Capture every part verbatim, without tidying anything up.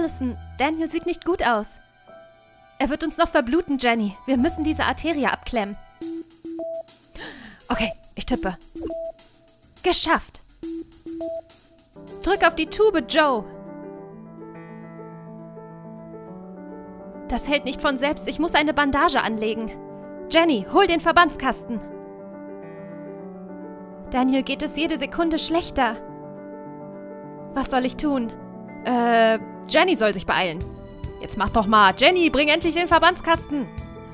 Allison, Daniel sieht nicht gut aus. Er wird uns noch verbluten, Jenny. Wir müssen diese Arterie abklemmen. Okay, ich tippe. Geschafft. Drück auf die Tube, Joe. Das hält nicht von selbst. Ich muss eine Bandage anlegen. Jenny, hol den Verbandskasten. Daniel geht es jede Sekunde schlechter. Was soll ich tun? Äh, Jenny soll sich beeilen. Jetzt mach doch mal. Jenny, bring endlich den Verbandskasten.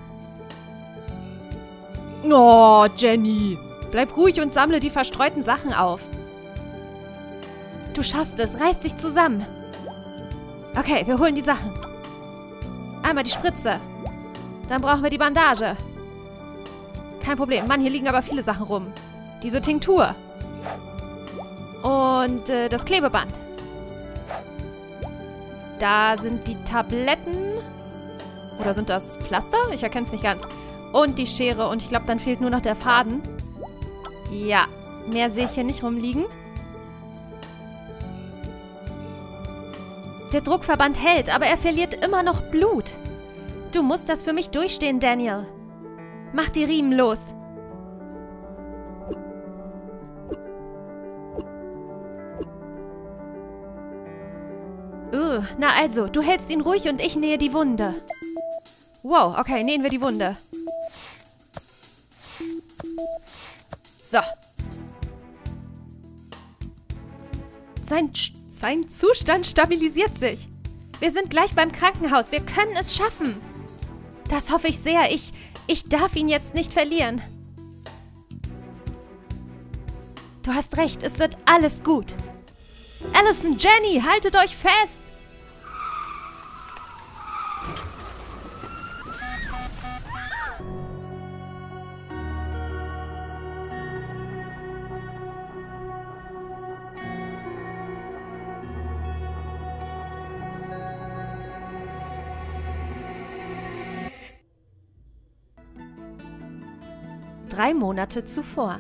Oh, Jenny. Bleib ruhig und sammle die verstreuten Sachen auf. Du schaffst es. Reiß dich zusammen. Okay, wir holen die Sachen. Einmal die Spritze. Dann brauchen wir die Bandage. Kein Problem. Mann, hier liegen aber viele Sachen rum. Diese Tinktur. Und äh, das Klebeband. Da sind die Tabletten. Oder sind das Pflaster? Ich erkenne es nicht ganz. Und die Schere. Und ich glaube, dann fehlt nur noch der Faden. Ja, mehr sehe ich hier nicht rumliegen. Der Druckverband hält, aber er verliert immer noch Blut. Du musst das für mich durchstehen, Daniel. Mach die Riemen los. Uh, na also, du hältst ihn ruhig und ich nähe die Wunde. Wow, okay, nähen wir die Wunde. So. Sein, sein Zustand stabilisiert sich. Wir sind gleich beim Krankenhaus. Wir können es schaffen. Das hoffe ich sehr. Ich, ich darf ihn jetzt nicht verlieren. Du hast recht, es wird alles gut. Allison, Jenny, haltet euch fest! Drei Monate zuvor.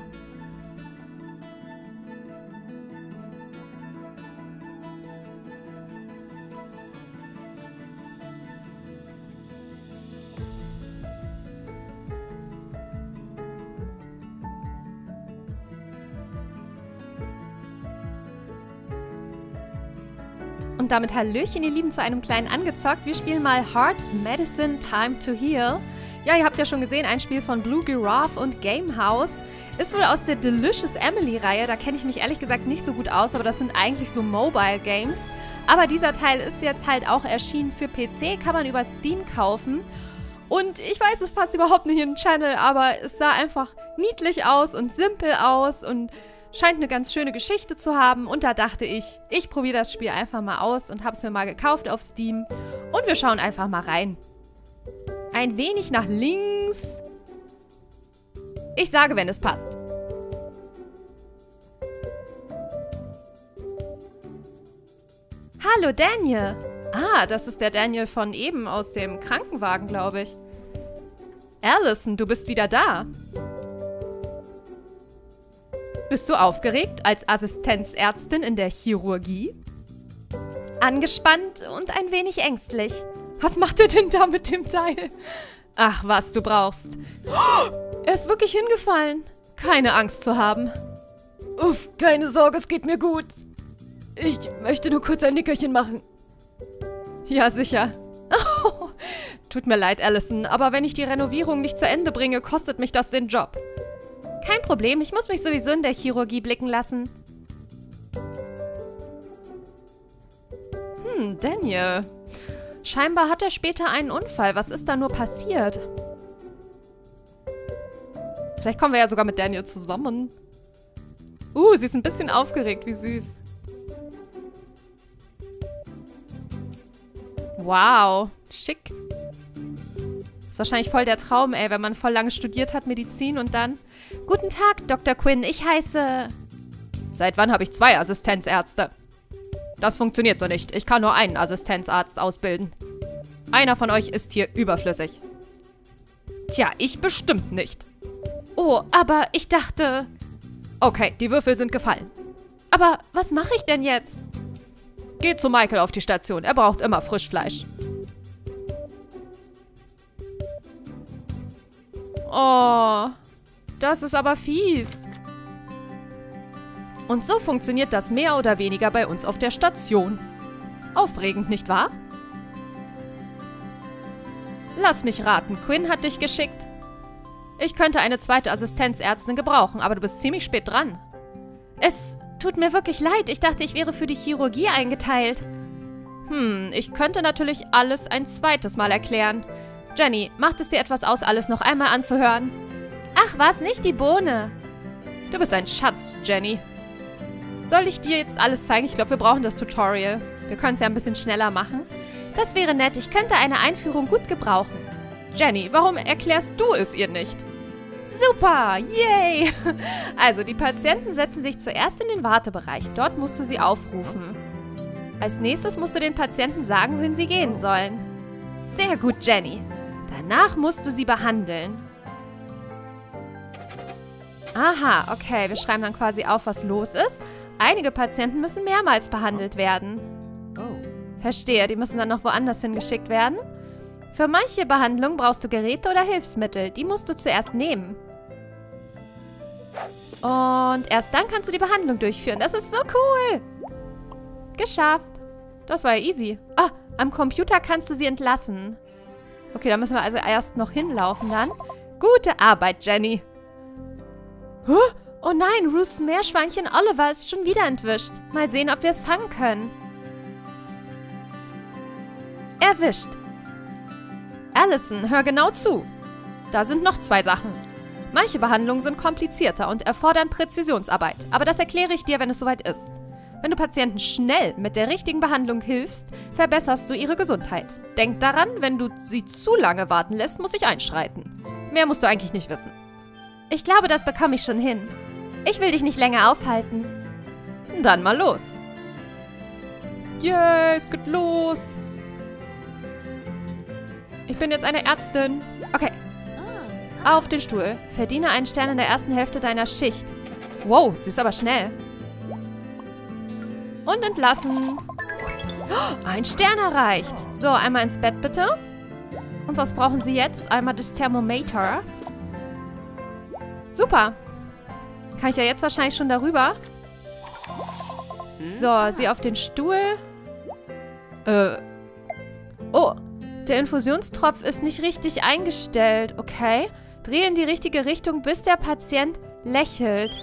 Und damit Hallöchen, ihr Lieben, zu einem kleinen Angezockt. Wir spielen mal Hearts Medicine Time to Heal. Ja, ihr habt ja schon gesehen, ein Spiel von Blue Giraffe und Gamehouse. Ist wohl aus der Delicious Emily-Reihe. Da kenne ich mich ehrlich gesagt nicht so gut aus, aber das sind eigentlich so Mobile Games. Aber dieser Teil ist jetzt halt auch erschienen für P C, kann man über Steam kaufen. Und ich weiß, es passt überhaupt nicht in den Channel, aber es sah einfach niedlich aus und simpel aus und scheint eine ganz schöne Geschichte zu haben. Und da dachte ich, ich probiere das Spiel einfach mal aus und habe es mir mal gekauft auf Steam. Und wir schauen einfach mal rein. Ein wenig nach links. Ich sage, wenn es passt. Hallo, Daniel. Ah, das ist der Daniel von eben aus dem Krankenwagen, glaube ich. Allison, du bist wieder da. Bist du aufgeregt als Assistenzärztin in der Chirurgie? Angespannt und ein wenig ängstlich. Was macht er denn da mit dem Teil? Ach, was du brauchst. Oh, er ist wirklich hingefallen. Keine Angst zu haben. Uff, keine Sorge, es geht mir gut. Ich möchte nur kurz ein Nickerchen machen. Ja, sicher. Oh, tut mir leid, Allison, aber wenn ich die Renovierung nicht zu Ende bringe, kostet mich das den Job. Kein Problem, ich muss mich sowieso in der Chirurgie blicken lassen. Hm, Daniel. Scheinbar hat er später einen Unfall. Was ist da nur passiert? Vielleicht kommen wir ja sogar mit Daniel zusammen. Uh, sie ist ein bisschen aufgeregt. Wie süß. Wow. Schick. Ist wahrscheinlich voll der Traum, ey, wenn man voll lange studiert hat, Medizin und dann... Guten Tag, Doktor Quinn. Ich heiße... Seit wann habe ich zwei Assistenzärzte? Das funktioniert so nicht. Ich kann nur einen Assistenzarzt ausbilden. Einer von euch ist hier überflüssig. Tja, ich bestimmt nicht. Oh, aber ich dachte... Okay, die Würfel sind gefallen. Aber was mache ich denn jetzt? Geh zu Michael auf die Station. Er braucht immer Frischfleisch. Oh, das ist aber fies. Und so funktioniert das mehr oder weniger bei uns auf der Station. Aufregend, nicht wahr? Lass mich raten, Quinn hat dich geschickt. Ich könnte eine zweite Assistenzärztin gebrauchen, aber du bist ziemlich spät dran. Es tut mir wirklich leid. Ich dachte, ich wäre für die Chirurgie eingeteilt. Hm, ich könnte natürlich alles ein zweites Mal erklären. Jenny, macht es dir etwas aus, alles noch einmal anzuhören? Ach, was, nicht die Bohne. Du bist ein Schatz, Jenny. Soll ich dir jetzt alles zeigen? Ich glaube, wir brauchen das Tutorial. Wir können es ja ein bisschen schneller machen. Das wäre nett. Ich könnte eine Einführung gut gebrauchen. Jenny, warum erklärst du es ihr nicht? Super! Yay! Also, die Patienten setzen sich zuerst in den Wartebereich. Dort musst du sie aufrufen. Als nächstes musst du den Patienten sagen, wohin sie gehen sollen. Sehr gut, Jenny. Danach musst du sie behandeln. Aha, okay. Wir schreiben dann quasi auf, was los ist. Einige Patienten müssen mehrmals behandelt werden. Verstehe, die müssen dann noch woanders hingeschickt werden. Für manche Behandlungen brauchst du Geräte oder Hilfsmittel. Die musst du zuerst nehmen. Und erst dann kannst du die Behandlung durchführen. Das ist so cool. Geschafft. Das war ja easy. Ah, am Computer kannst du sie entlassen. Okay, da müssen wir also erst noch hinlaufen dann. Gute Arbeit, Jenny. Huh? Oh nein, Ruths Meerschweinchen Oliver ist schon wieder entwischt. Mal sehen, ob wir es fangen können. Erwischt. Allison, hör genau zu. Da sind noch zwei Sachen. Manche Behandlungen sind komplizierter und erfordern Präzisionsarbeit. Aber das erkläre ich dir, wenn es soweit ist. Wenn du Patienten schnell mit der richtigen Behandlung hilfst, verbesserst du ihre Gesundheit. Denk daran, wenn du sie zu lange warten lässt, muss ich einschreiten. Mehr musst du eigentlich nicht wissen. Ich glaube, das bekomme ich schon hin. Ich will dich nicht länger aufhalten. Dann mal los. Yay, es geht los. Ich bin jetzt eine Ärztin. Okay. Auf den Stuhl. Verdiene einen Stern in der ersten Hälfte deiner Schicht. Wow, sie ist aber schnell. Und entlassen. Oh, ein Stern erreicht. So, einmal ins Bett bitte. Und was brauchen Sie jetzt? Einmal das Thermometer. Super. Kann ich ja jetzt wahrscheinlich schon darüber. So, sie auf den Stuhl. Äh. Oh. Der Infusionstropf ist nicht richtig eingestellt. Okay. Dreh in die richtige Richtung, bis der Patient lächelt.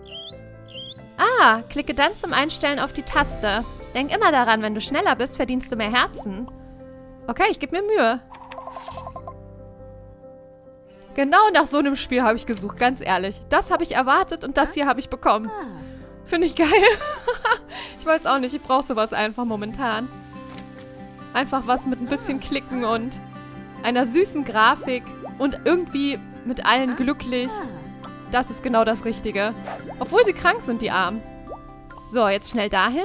Ah, klicke dann zum Einstellen auf die Taste. Denk immer daran, wenn du schneller bist, verdienst du mehr Herzen. Okay, ich gebe mir Mühe. Genau nach so einem Spiel habe ich gesucht, ganz ehrlich. Das habe ich erwartet und das hier habe ich bekommen. Finde ich geil. Ich weiß auch nicht, ich brauche sowas einfach momentan. Einfach was mit ein bisschen Klicken und einer süßen Grafik und irgendwie mit allen glücklich. Das ist genau das Richtige. Obwohl sie krank sind, die Armen. So, jetzt schnell dahin.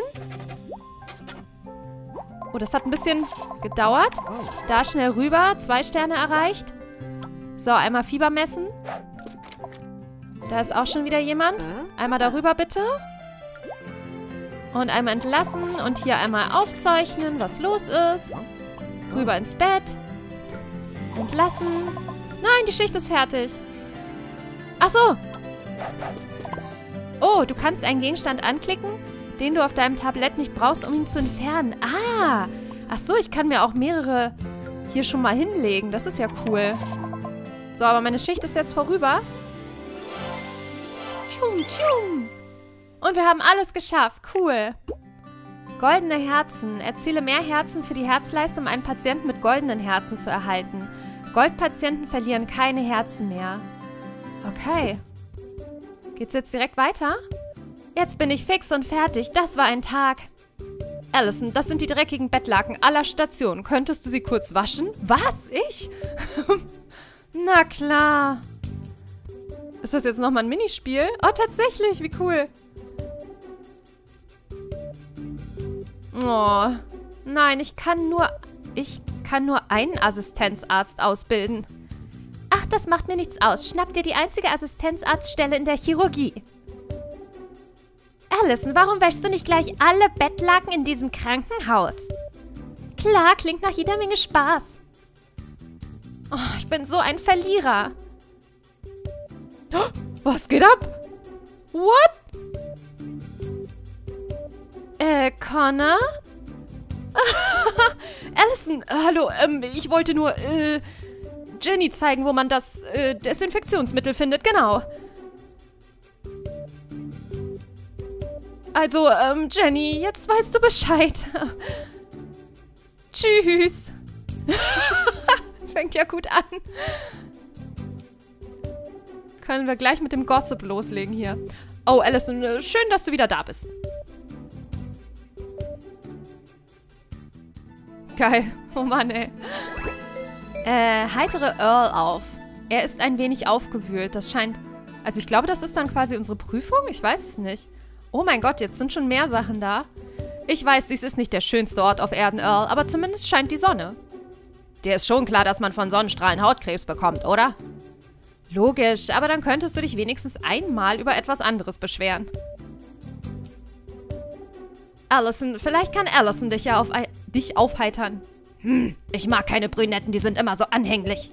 Oh, das hat ein bisschen gedauert. Da schnell rüber. Zwei Sterne erreicht. So, einmal Fieber messen. Da ist auch schon wieder jemand. Einmal darüber, bitte. Und einmal entlassen. Und hier einmal aufzeichnen, was los ist. Rüber ins Bett. Entlassen. Nein, die Schicht ist fertig. Ach so. Oh, du kannst einen Gegenstand anklicken, den du auf deinem Tablett nicht brauchst, um ihn zu entfernen. Ah. Ach so, ich kann mir auch mehrere hier schon mal hinlegen. Das ist ja cool. So, aber meine Schicht ist jetzt vorüber. Tschum, tschum. Und wir haben alles geschafft. Cool. Goldene Herzen. Erziele mehr Herzen für die Herzleiste, um einen Patienten mit goldenen Herzen zu erhalten. Goldpatienten verlieren keine Herzen mehr. Okay. Geht's jetzt direkt weiter? Jetzt bin ich fix und fertig. Das war ein Tag. Allison, das sind die dreckigen Bettlaken aller Stationen. Könntest du sie kurz waschen? Was? Ich? Na klar. Ist das jetzt nochmal ein Minispiel? Oh, tatsächlich. Wie cool. Oh. Nein, ich kann nur... Ich kann nur einen Assistenzarzt ausbilden. Ach, das macht mir nichts aus. Schnapp dir die einzige Assistenzarztstelle in der Chirurgie. Allison, warum wäschst du nicht gleich alle Bettlaken in diesem Krankenhaus? Klar, klingt nach jeder Menge Spaß. Oh, ich bin so ein Verlierer. Was geht ab? What? Äh, Connor? Allison, äh, hallo, ähm, ich wollte nur, äh, Jenny zeigen, wo man das, äh, Desinfektionsmittel findet, genau. Also, ähm, Jenny, jetzt weißt du Bescheid. Tschüss. Fängt ja gut an. Können wir gleich mit dem Gossip loslegen hier. Oh, Allison, schön, dass du wieder da bist. Geil. Oh Mann, ey. Äh, heitere Earl auf. Er ist ein wenig aufgewühlt. Das scheint... Also ich glaube, das ist dann quasi unsere Prüfung? Ich weiß es nicht. Oh mein Gott, jetzt sind schon mehr Sachen da. Ich weiß, dies ist nicht der schönste Ort auf Erden, Earl, aber zumindest scheint die Sonne. Dir ist schon klar, dass man von Sonnenstrahlen Hautkrebs bekommt, oder? Logisch, aber dann könntest du dich wenigstens einmal über etwas anderes beschweren. Allison, vielleicht kann Allison dich ja auf, dich aufheitern. Hm, ich mag keine Brünetten, die sind immer so anhänglich.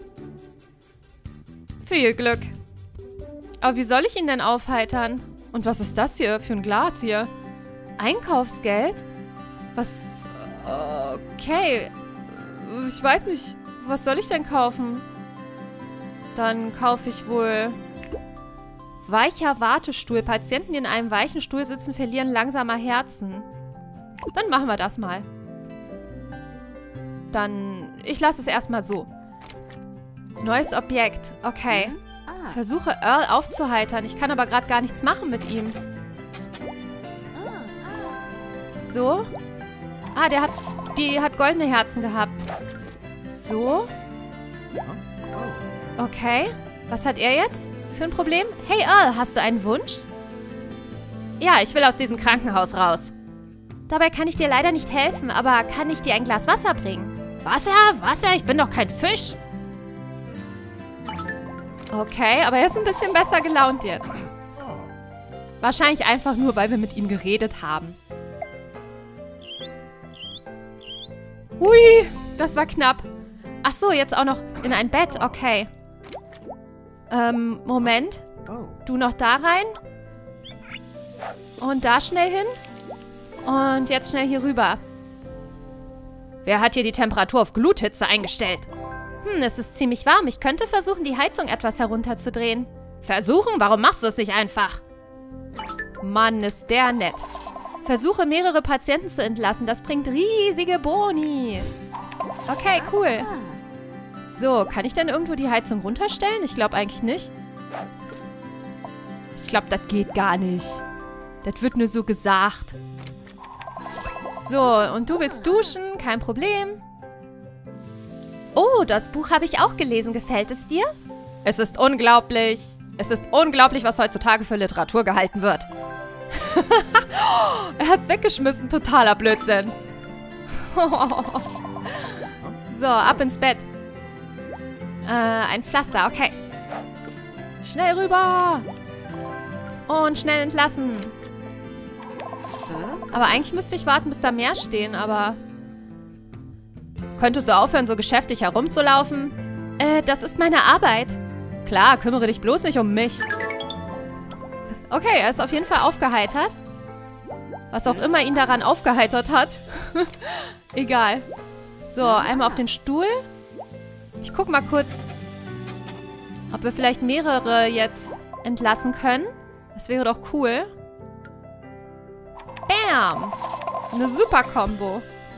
Viel Glück. Aber wie soll ich ihn denn aufheitern? Und was ist das hier für ein Glas hier? Einkaufsgeld? Was... Okay. Ich weiß nicht. Was soll ich denn kaufen? Dann kaufe ich wohl... Weicher Wartestuhl. Patienten, die in einem weichen Stuhl sitzen, verlieren langsamer Herzen. Dann machen wir das mal. Dann... Ich lasse es erstmal so. Neues Objekt. Okay. Versuche Earl aufzuheitern. Ich kann aber gerade gar nichts machen mit ihm. So. Ah, der hat... Die hat goldene Herzen gehabt. So. Okay. Was hat er jetzt für ein Problem? Hey Earl, hast du einen Wunsch? Ja, ich will aus diesem Krankenhaus raus. Dabei kann ich dir leider nicht helfen, aber kann ich dir ein Glas Wasser bringen? Wasser? Wasser? Ich bin doch kein Fisch. Okay, aber er ist ein bisschen besser gelaunt jetzt. Wahrscheinlich einfach nur, weil wir mit ihm geredet haben. Hui, das war knapp. Ach so, jetzt auch noch in ein Bett. Okay. Ähm, Moment. Du noch da rein. Und da schnell hin. Und jetzt schnell hier rüber. Wer hat hier die Temperatur auf Gluthitze eingestellt? Hm, es ist ziemlich warm. Ich könnte versuchen, die Heizung etwas herunterzudrehen. Versuchen? Warum machst du es nicht einfach? Mann, ist der nett. Versuche, mehrere Patienten zu entlassen. Das bringt riesige Boni. Okay, cool. So, kann ich denn irgendwo die Heizung runterstellen? Ich glaube eigentlich nicht. Ich glaube, das geht gar nicht. Das wird nur so gesagt. So, und du willst duschen? Kein Problem. Oh, das Buch habe ich auch gelesen. Gefällt es dir? Es ist unglaublich. Es ist unglaublich, was heutzutage für Literatur gehalten wird. Er hat es weggeschmissen. Totaler Blödsinn. So, ab ins Bett. Äh, ein Pflaster. Okay. Schnell rüber. Und schnell entlassen. Aber eigentlich müsste ich warten, bis da mehr stehen, aber... Könntest du aufhören, so geschäftig herumzulaufen? Äh, das ist meine Arbeit. Klar, kümmere dich bloß nicht um mich. Okay, er ist auf jeden Fall aufgeheitert. Was auch immer ihn daran aufgeheitert hat. Egal. So, einmal auf den Stuhl. Ich guck mal kurz, ob wir vielleicht mehrere jetzt entlassen können. Das wäre doch cool. Bam! Eine super Kombo.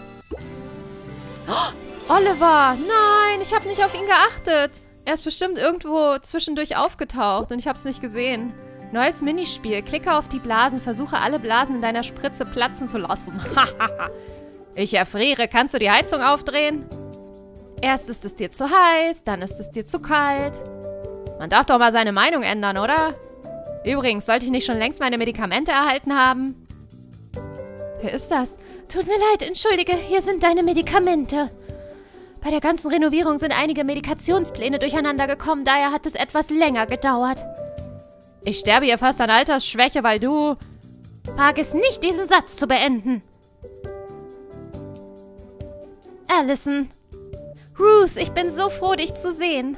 Oh, Oliver! Nein, ich habe nicht auf ihn geachtet. Er ist bestimmt irgendwo zwischendurch aufgetaucht und ich habe es nicht gesehen. Neues Minispiel. Klicke auf die Blasen. Versuche, alle Blasen in deiner Spritze platzen zu lassen. Ich erfriere. Kannst du die Heizung aufdrehen? Erst ist es dir zu heiß, dann ist es dir zu kalt. Man darf doch mal seine Meinung ändern, oder? Übrigens, sollte ich nicht schon längst meine Medikamente erhalten haben? Wer ist das? Tut mir leid, entschuldige. Hier sind deine Medikamente. Bei der ganzen Renovierung sind einige Medikationspläne durcheinander gekommen, daher hat es etwas länger gedauert. Ich sterbe hier fast an Altersschwäche, weil du... Wag es nicht, diesen Satz zu beenden. Allison. Ruth, ich bin so froh, dich zu sehen.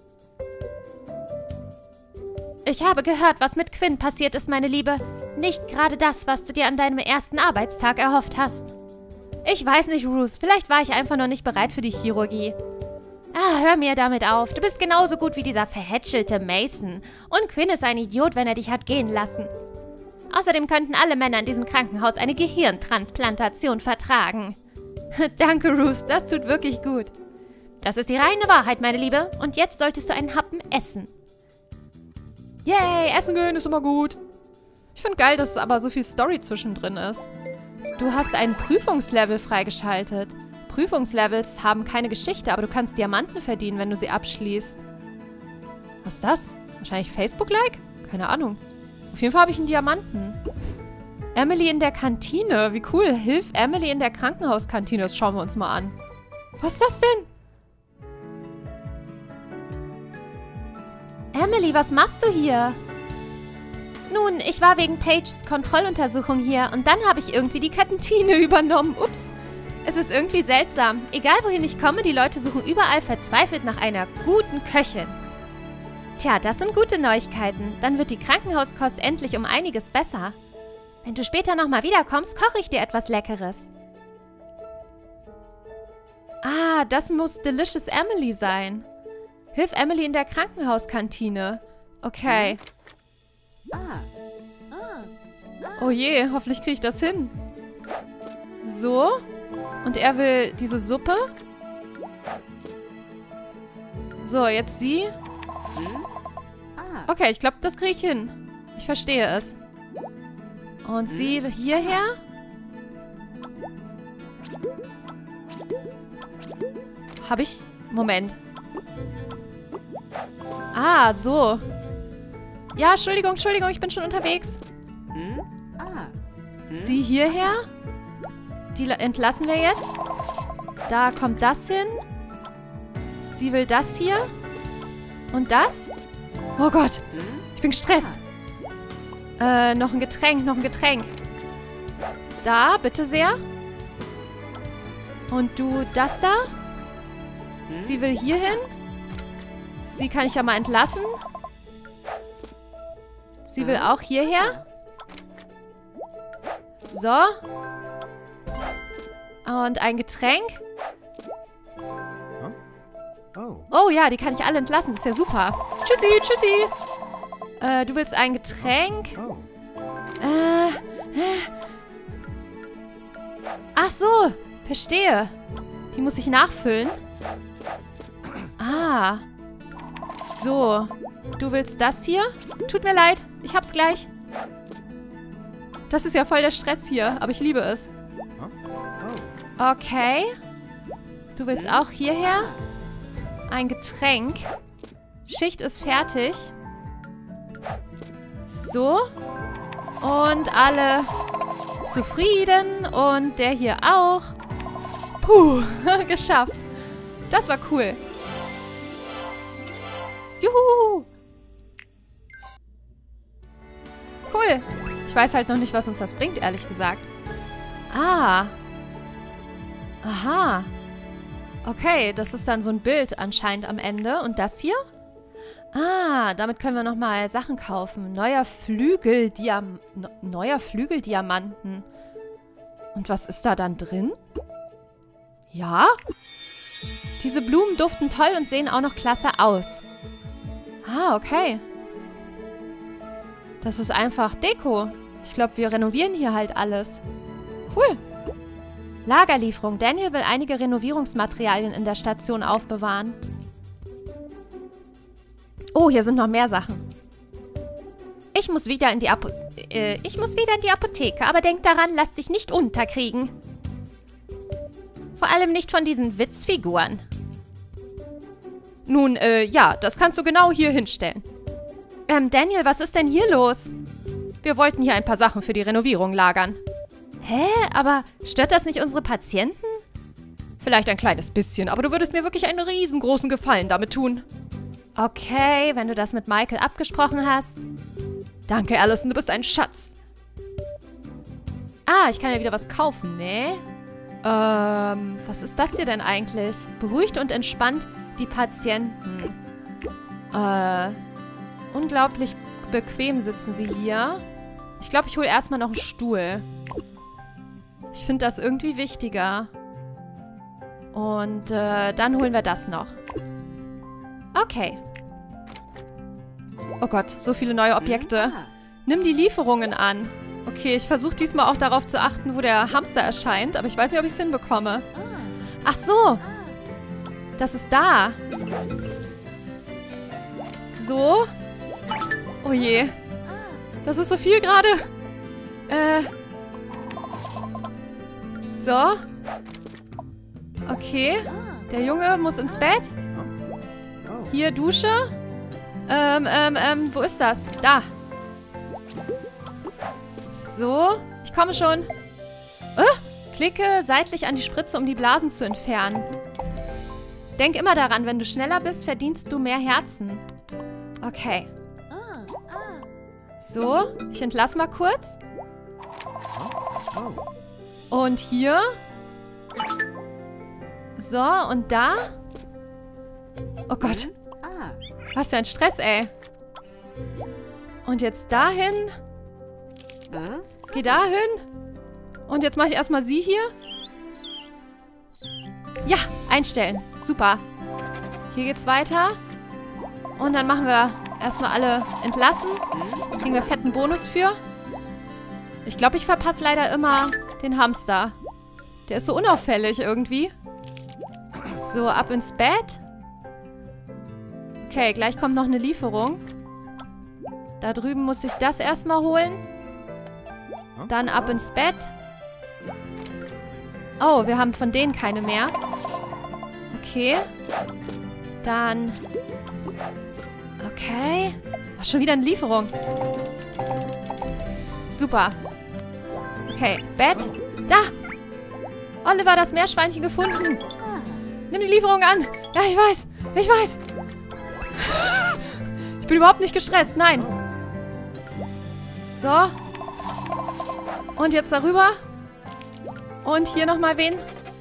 Ich habe gehört, was mit Quinn passiert ist, meine Liebe. Nicht gerade das, was du dir an deinem ersten Arbeitstag erhofft hast. Ich weiß nicht, Ruth. Vielleicht war ich einfach noch nicht bereit für die Chirurgie. Ah, hör mir damit auf. Du bist genauso gut wie dieser verhätschelte Mason. Und Quinn ist ein Idiot, wenn er dich hat gehen lassen. Außerdem könnten alle Männer in diesem Krankenhaus eine Gehirntransplantation vertragen. Danke, Ruth. Das tut wirklich gut. Das ist die reine Wahrheit, meine Liebe. Und jetzt solltest du einen Happen essen. Yay, essen gehen ist immer gut. Ich finde geil, dass aber so viel Story zwischendrin ist. Du hast einen Prüfungslevel freigeschaltet. Prüfungslevels haben keine Geschichte, aber du kannst Diamanten verdienen, wenn du sie abschließt. Was ist das? Wahrscheinlich Facebook-Like? Keine Ahnung. Auf jeden Fall habe ich einen Diamanten. Emily in der Kantine. Wie cool. Hilf Emily in der Krankenhauskantine. Das schauen wir uns mal an. Was ist das denn? Emily, was machst du hier? Nun, ich war wegen Paiges Kontrolluntersuchung hier und dann habe ich irgendwie die Kantine übernommen. Ups. Es ist irgendwie seltsam. Egal, wohin ich komme, die Leute suchen überall verzweifelt nach einer guten Köchin. Tja, das sind gute Neuigkeiten. Dann wird die Krankenhauskost endlich um einiges besser. Wenn du später nochmal wiederkommst, koche ich dir etwas Leckeres. Ah, das muss Delicious Emily sein. Hilf Emily in der Krankenhauskantine. Okay. Oh je, hoffentlich kriege ich das hin. So. Und er will diese Suppe. So, jetzt sie. Okay, ich glaube, das kriege ich hin. Ich verstehe es. Und sie hierher. Habe ich... Moment. Ah, so. Ja, Entschuldigung, Entschuldigung, ich bin schon unterwegs. Sie hierher. Die entlassen wir jetzt. Da kommt das hin. Sie will das hier. Und das. Oh Gott. Ich bin gestresst. Äh, noch ein Getränk, noch ein Getränk. Da, bitte sehr. Und du das da. Sie will hier hin. Sie kann ich ja mal entlassen. Sie will auch hierher. So. Und ein Getränk. Oh ja, die kann ich alle entlassen. Das ist ja super. Tschüssi, tschüssi. Äh, du willst ein Getränk? Äh. Ach so. Verstehe. Die muss ich nachfüllen. Ah. So. Du willst das hier? Tut mir leid. Ich hab's gleich. Das ist ja voll der Stress hier. Aber ich liebe es. Okay. Du willst auch hierher? Ein Getränk. Schicht ist fertig. So. Und alle zufrieden. Und der hier auch. Puh, geschafft. Das war cool. Juhu. Cool. Ich weiß halt noch nicht, was uns das bringt, ehrlich gesagt. Ah. Aha. Okay, das ist dann so ein Bild anscheinend am Ende. Und das hier? Ah, damit können wir nochmal Sachen kaufen. Neuer Flügeldiam... No, neuer Flügeldiamanten. Und was ist da dann drin? Ja? Diese Blumen duften toll und sehen auch noch klasse aus. Ah, okay. Das ist einfach Deko. Ich glaube, wir renovieren hier halt alles. Cool. Lagerlieferung. Daniel will einige Renovierungsmaterialien in der Station aufbewahren. Oh, hier sind noch mehr Sachen. Ich muss wieder in die Apo äh, ich muss wieder in die Apotheke, aber denk daran, lass dich nicht unterkriegen. Vor allem nicht von diesen Witzfiguren. Nun, äh, ja, das kannst du genau hier hinstellen. Ähm, Daniel, was ist denn hier los? Wir wollten hier ein paar Sachen für die Renovierung lagern. Hä? Aber stört das nicht unsere Patienten? Vielleicht ein kleines bisschen, aber du würdest mir wirklich einen riesengroßen Gefallen damit tun. Okay, wenn du das mit Michael abgesprochen hast. Danke, Allison, du bist ein Schatz. Ah, ich kann ja wieder was kaufen, ne? Ähm, was ist das hier denn eigentlich? Beruhigt und entspannt die Patienten. Äh, unglaublich bequem sitzen sie hier. Ich glaube, ich hole erstmal noch einen Stuhl. Ich finde das irgendwie wichtiger. Und äh, dann holen wir das noch. Okay. Oh Gott, so viele neue Objekte. Nimm die Lieferungen an. Okay, ich versuche diesmal auch darauf zu achten, wo der Hamster erscheint. Aber ich weiß nicht, ob ich es hinbekomme. Ach so. Das ist da. So. Oh je. Das ist so viel gerade. Äh. So. Okay. Der Junge muss ins Bett. Hier, Dusche. Ähm, ähm, ähm, wo ist das? Da. So. Ich komme schon. Äh, klicke seitlich an die Spritze, um die Blasen zu entfernen. Denk immer daran, wenn du schneller bist, verdienst du mehr Herzen. Okay. So, ich entlasse mal kurz. Und hier. So, und da. Oh Gott. Was für ein Stress, ey. Und jetzt dahin. Geh dahin. Und jetzt mache ich erstmal sie hier. Ja, einstellen. Super. Hier geht's weiter. Und dann machen wir erstmal alle entlassen. Kriegen wir fetten Bonus für. Ich glaube, ich verpasse leider immer den Hamster. Der ist so unauffällig irgendwie. So, ab ins Bett. Okay, gleich kommt noch eine Lieferung. Da drüben muss ich das erstmal holen. Dann ab ins Bett. Oh, wir haben von denen keine mehr. Okay. Dann... Okay. Oh, schon wieder eine Lieferung. Super. Okay, Bett. Da! Oliver, das Meerschweinchen gefunden. Nimm die Lieferung an. Ja, ich weiß. Ich weiß. Ich bin überhaupt nicht gestresst. Nein. So. Und jetzt darüber. Und hier nochmal wen.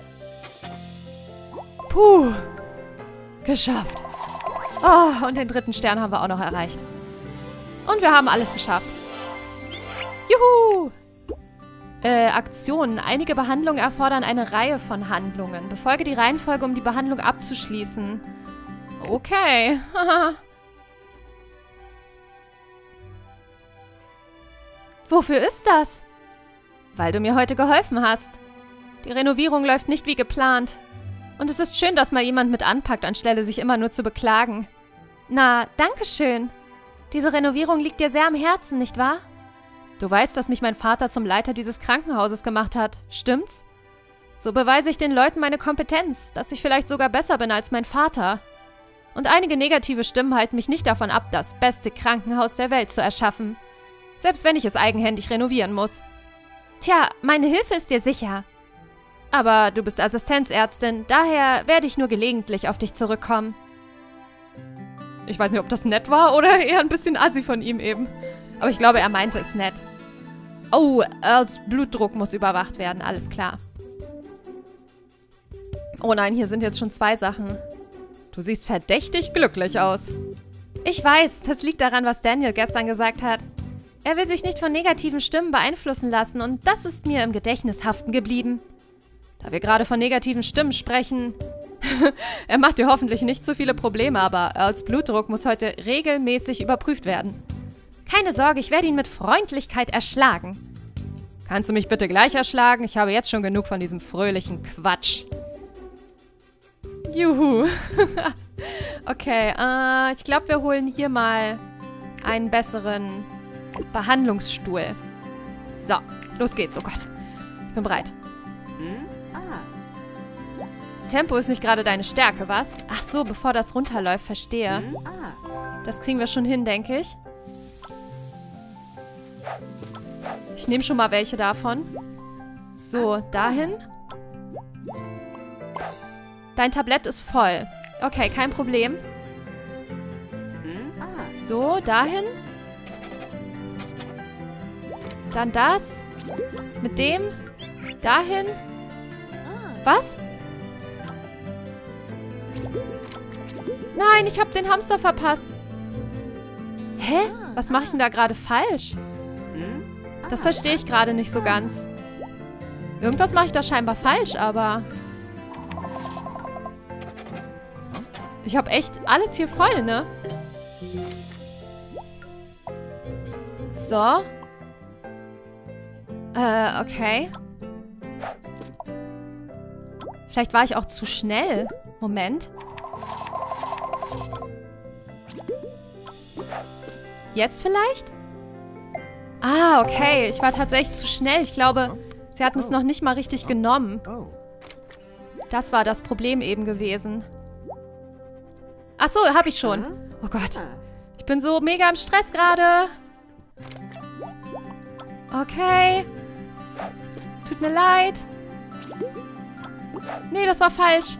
Puh. Geschafft. Oh, und den dritten Stern haben wir auch noch erreicht. Und wir haben alles geschafft. Juhu! Äh, Aktionen. Einige Behandlungen erfordern eine Reihe von Handlungen. Befolge die Reihenfolge, um die Behandlung abzuschließen. Okay. Wofür ist das? Weil du mir heute geholfen hast. Die Renovierung läuft nicht wie geplant. Und es ist schön, dass mal jemand mit anpackt, anstelle sich immer nur zu beklagen. Na, danke schön. Diese Renovierung liegt dir sehr am Herzen, nicht wahr? Du weißt, dass mich mein Vater zum Leiter dieses Krankenhauses gemacht hat, stimmt's? So beweise ich den Leuten meine Kompetenz, dass ich vielleicht sogar besser bin als mein Vater. Und einige negative Stimmen halten mich nicht davon ab, das beste Krankenhaus der Welt zu erschaffen. Selbst wenn ich es eigenhändig renovieren muss. Tja, meine Hilfe ist dir sicher. Aber du bist Assistenzärztin, daher werde ich nur gelegentlich auf dich zurückkommen. Ich weiß nicht, ob das nett war oder eher ein bisschen assi von ihm eben. Aber ich glaube, er meinte es nett. Oh, Earls Blutdruck muss überwacht werden, alles klar. Oh nein, hier sind jetzt schon zwei Sachen. Du siehst verdächtig glücklich aus. Ich weiß, das liegt daran, was Daniel gestern gesagt hat. Er will sich nicht von negativen Stimmen beeinflussen lassen und das ist mir im Gedächtnis haften geblieben. Da wir gerade von negativen Stimmen sprechen... Er macht dir hoffentlich nicht zu viele Probleme, aber Earls Blutdruck muss heute regelmäßig überprüft werden. Keine Sorge, ich werde ihn mit Freundlichkeit erschlagen. Kannst du mich bitte gleich erschlagen? Ich habe jetzt schon genug von diesem fröhlichen Quatsch. Juhu. Okay, äh, ich glaube, wir holen hier mal einen besseren Behandlungsstuhl. So, los geht's. Oh Gott, ich bin bereit. Hm? Ah. Tempo ist nicht gerade deine Stärke, was? Ach so, bevor das runterläuft, verstehe. Hm? Ah. Das kriegen wir schon hin, denke ich. Ich nehme schon mal welche davon. So, dahin. Dein Tablett ist voll. Okay, kein Problem. So, dahin. Dann das. Mit dem. Dahin. Was? Nein, ich habe den Hamster verpasst. Hä? Was mache ich denn da gerade falsch? Das verstehe ich gerade nicht so ganz. Irgendwas mache ich da scheinbar falsch, aber... Ich habe echt alles hier voll, ne? So. Äh, okay. Vielleicht war ich auch zu schnell. Moment. Jetzt vielleicht? Ah, okay. Ich war tatsächlich zu schnell. Ich glaube, sie hatten es noch nicht mal richtig genommen. Das war das Problem eben gewesen. Ach so, habe ich schon. Oh Gott. Ich bin so mega im Stress gerade. Okay. Tut mir leid. Nee, das war falsch.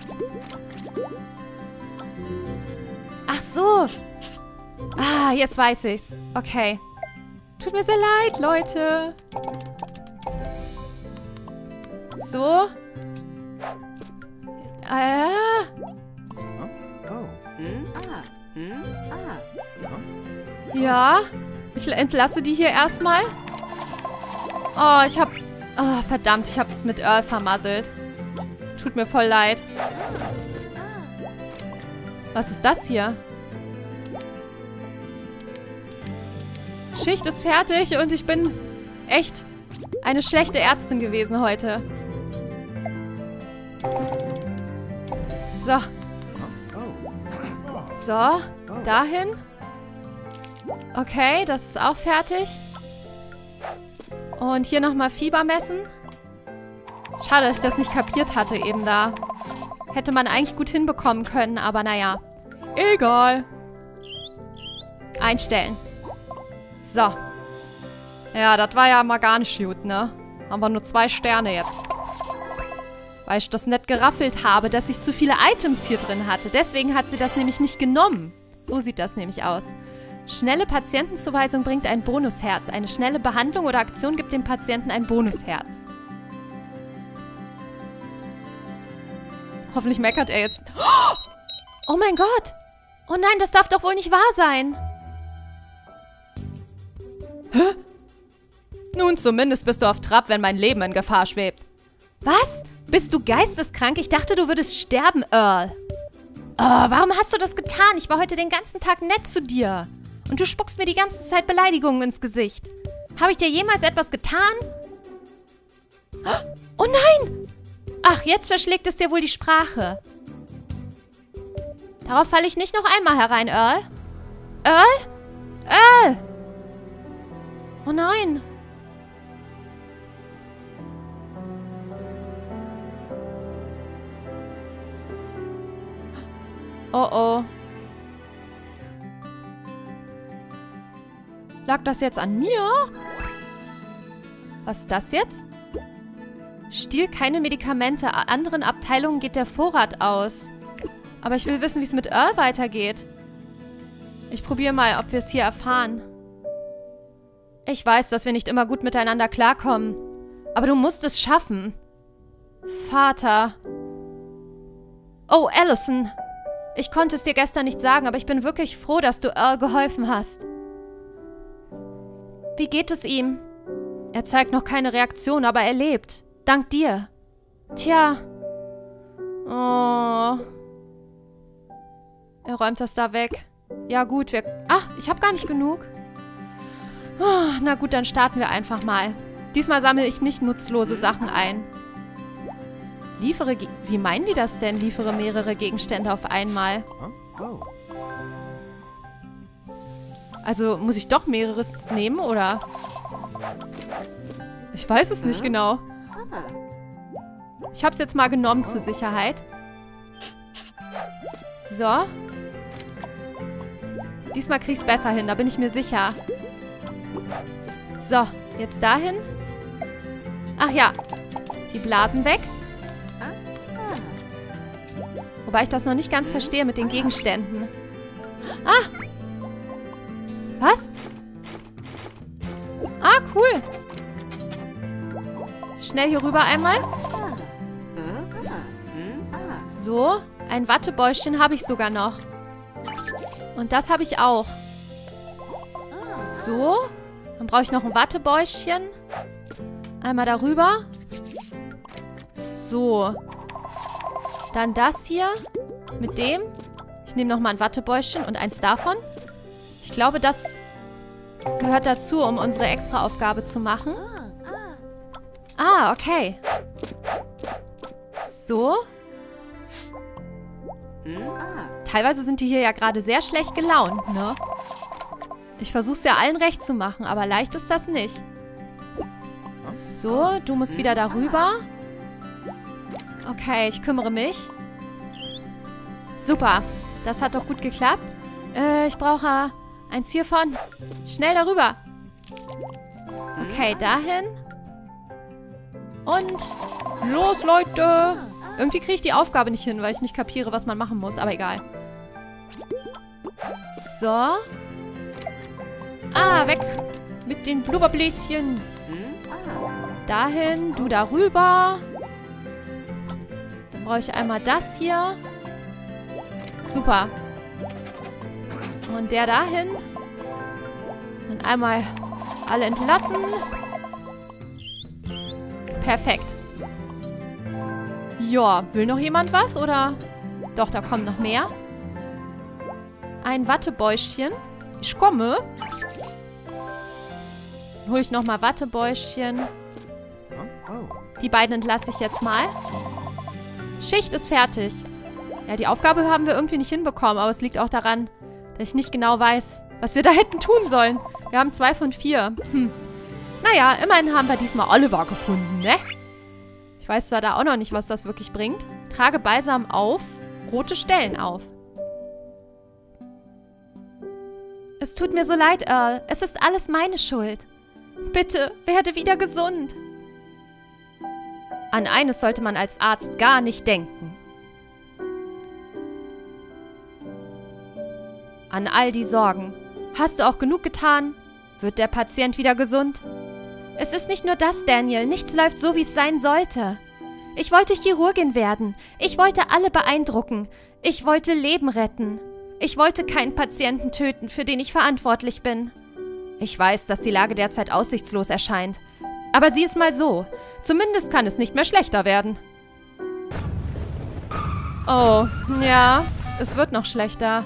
Ach so. Ah, jetzt weiß ich's. Okay. Tut mir sehr leid, Leute. So. Äh. Ja. Ich entlasse die hier erstmal. Oh, ich hab... Oh, verdammt, ich hab's mit Earl vermasselt. Tut mir voll leid. Was ist das hier? Schicht ist fertig und ich bin echt eine schlechte Ärztin gewesen heute. So. So, dahin. Okay, das ist auch fertig. Und hier nochmal Fieber messen. Schade, dass ich das nicht kapiert hatte eben da. Hätte man eigentlich gut hinbekommen können, aber naja. Egal. Einstellen. So. Ja, das war ja mal gar nicht gut, ne? Haben wir nur zwei Sterne jetzt. Weil ich das nicht geraffelt habe, dass ich zu viele Items hier drin hatte. Deswegen hat sie das nämlich nicht genommen. So sieht das nämlich aus. Schnelle Patientenzuweisung bringt ein Bonusherz. Eine schnelle Behandlung oder Aktion gibt dem Patienten ein Bonusherz. Hoffentlich meckert er jetzt. Oh mein Gott! Oh nein, das darf doch wohl nicht wahr sein. Hä? Nun, zumindest bist du auf Trab, wenn mein Leben in Gefahr schwebt. Was? Bist du geisteskrank? Ich dachte, du würdest sterben, Earl. Oh, warum hast du das getan? Ich war heute den ganzen Tag nett zu dir. Und du spuckst mir die ganze Zeit Beleidigungen ins Gesicht. Habe ich dir jemals etwas getan? Oh nein! Ach, jetzt verschlägt es dir wohl die Sprache. Darauf falle ich nicht noch einmal herein, Earl. Earl? Earl! Oh nein. Oh oh. Lag das jetzt an mir? Was ist das jetzt? Stiehl keine Medikamente. Anderen Abteilungen geht der Vorrat aus. Aber ich will wissen, wie es mit Earl weitergeht. Ich probiere mal, ob wir es hier erfahren. Ich weiß, dass wir nicht immer gut miteinander klarkommen. Aber du musst es schaffen. Vater. Oh, Allison. Ich konnte es dir gestern nicht sagen, aber ich bin wirklich froh, dass du Earl geholfen hast. Wie geht es ihm? Er zeigt noch keine Reaktion, aber er lebt. Dank dir. Tja. Oh. Er räumt das da weg. Ja gut, wir... Ach, ich habe gar nicht genug. Oh, na gut, dann starten wir einfach mal. Diesmal sammle ich nicht nutzlose Sachen ein. Liefere... Ge Wie meinen die das denn? Liefere mehrere Gegenstände auf einmal. Also, muss ich doch mehreres nehmen, oder? Ich weiß es nicht genau. Ich habe es jetzt mal genommen zur Sicherheit. So. Diesmal kriege ich es besser hin, da bin ich mir sicher. So, jetzt dahin. Ach ja, die Blasen weg. Wobei ich das noch nicht ganz verstehe mit den Gegenständen. Ah! Was? Ah, cool. schnell hier rüber einmal. So, ein Wattebäuschen habe ich sogar noch. Und das habe ich auch. So, dann brauche ich noch ein Wattebäuschen. Einmal darüber. So. Dann das hier. Mit dem. Ich nehme nochmal ein Wattebäuschen und eins davon. Ich glaube, das gehört dazu, um unsere Extra-Aufgabe zu machen. Ah, okay. So. Teilweise sind die hier ja gerade sehr schlecht gelaunt, ne? Ich versuche es ja allen recht zu machen, aber leicht ist das nicht. So, du musst wieder darüber. Okay, ich kümmere mich. Super, das hat doch gut geklappt. Äh, ich brauche eins hiervon. Schnell darüber. Okay, dahin. Und los, Leute! Irgendwie kriege ich die Aufgabe nicht hin, weil ich nicht kapiere, was man machen muss. Aber egal. So. Ah, weg mit den Blubberbläschen. Dahin, du darüber. Dann brauche ich einmal das hier. Super. Und der dahin. Dann einmal alle entlassen. Perfekt. Ja, will noch jemand was, oder? Doch, da kommen noch mehr. Ein Wattebäuschen. Ich komme. Dann hole ich nochmal Wattebäuschen. Die beiden entlasse ich jetzt mal. Schicht ist fertig. Ja, die Aufgabe haben wir irgendwie nicht hinbekommen, aber es liegt auch daran, dass ich nicht genau weiß, was wir da hätten tun sollen. Wir haben zwei von vier. Hm. Naja, immerhin haben wir diesmal Oliver gefunden, ne? Ich weiß zwar da auch noch nicht, was das wirklich bringt. Trage Balsam auf, rote Stellen auf. Es tut mir so leid, Earl. Es ist alles meine Schuld. Bitte, werde wieder gesund. An eines sollte man als Arzt gar nicht denken. An all die Sorgen. Hast du auch genug getan? Wird der Patient wieder gesund? Es ist nicht nur das, Daniel. Nichts läuft so, wie es sein sollte. Ich wollte Chirurgin werden. Ich wollte alle beeindrucken. Ich wollte Leben retten. Ich wollte keinen Patienten töten, für den ich verantwortlich bin. Ich weiß, dass die Lage derzeit aussichtslos erscheint. Aber sieh es mal so. Zumindest kann es nicht mehr schlechter werden. Oh, ja. Es wird noch schlechter.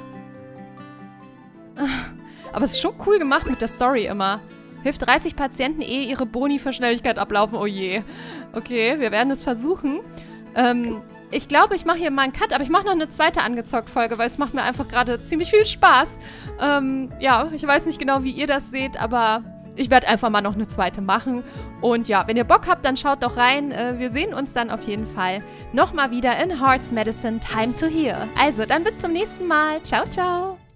Aber es ist schon cool gemacht mit der Story immer. Hilft dreißig Patienten, ehe ihre Boni für Schnelligkeit ablaufen. Oh je. Okay, wir werden es versuchen. Ähm, ich glaube, ich mache hier mal einen Cut, aber ich mache noch eine zweite Angezockt-Folge, weil es macht mir einfach gerade ziemlich viel Spaß. Ähm, ja, ich weiß nicht genau, wie ihr das seht, aber ich werde einfach mal noch eine zweite machen. Und ja, wenn ihr Bock habt, dann schaut doch rein. Äh, wir sehen uns dann auf jeden Fall nochmal wieder in Hearts Medicine Time to Heal. Also, dann bis zum nächsten Mal. Ciao, ciao.